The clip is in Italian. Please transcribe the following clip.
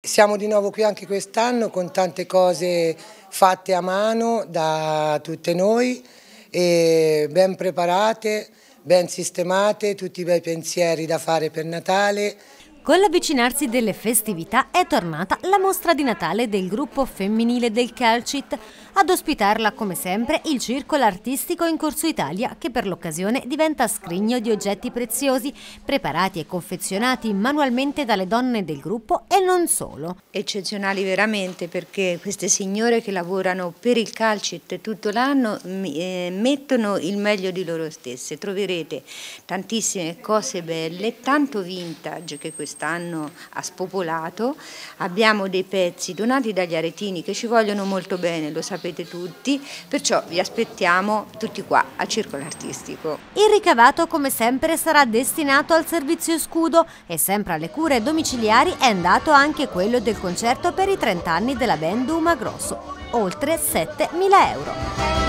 Siamo di nuovo qui anche quest'anno con tante cose fatte a mano da tutte noi, e ben preparate, ben sistemate, tutti i bei pensieri da fare per Natale. Con l'avvicinarsi delle festività è tornata la mostra di Natale del gruppo femminile del Calcit. Ad ospitarla, come sempre, il circolo artistico in Corso Italia, che per l'occasione diventa scrigno di oggetti preziosi, preparati e confezionati manualmente dalle donne del gruppo e non solo. Eccezionali veramente, perché queste signore che lavorano per il Calcit tutto l'anno mettono il meglio di loro stesse. Troverete tantissime cose belle, tanto vintage che quest'anno ha spopolato. Abbiamo dei pezzi donati dagli aretini che ci vogliono molto bene, lo sapete tutti, perciò vi aspettiamo tutti qua al Circolo Artistico. Il ricavato, come sempre, sarà destinato al servizio scudo e sempre alle cure domiciliari è andato anche quello del concerto per i 30 anni della band Uma Grosso, oltre 7.000 euro.